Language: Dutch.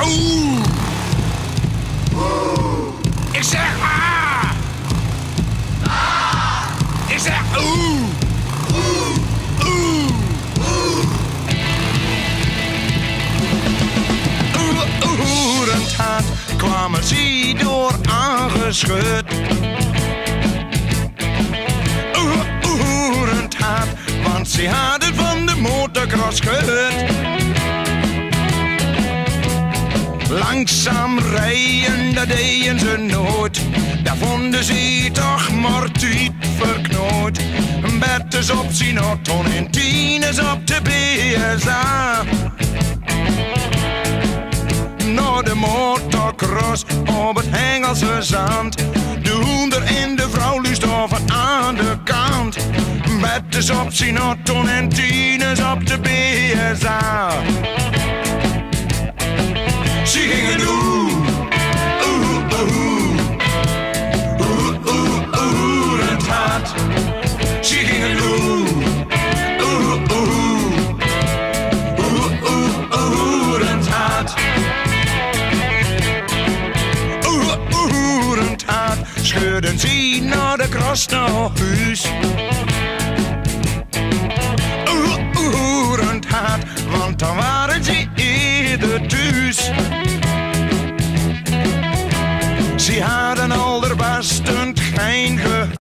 oeh. Ik zeg ah. Ik zeg oeh. Oerend hard kwamen ze door aangeschud. Oerend hard, want ze hadden van de motocross gehoord. Langzaam rijden, dat deden ze nooit. Daar vonden ze toch maar tijd verknoot. Bertus op zijn auto en Tines op de BSA. Naar de motocross op het Engelse zand. De hoender en de vrouw luist over aan de kant. Bertus op zijn auto en Tines op de BSA. Ze gingen doen, het hart. Ze gingen doen, het hart. Het hart. Scheurden ze naar de cross naar huis. Het hart, want dan waren ze eerder thuis. Ze hadden al de beste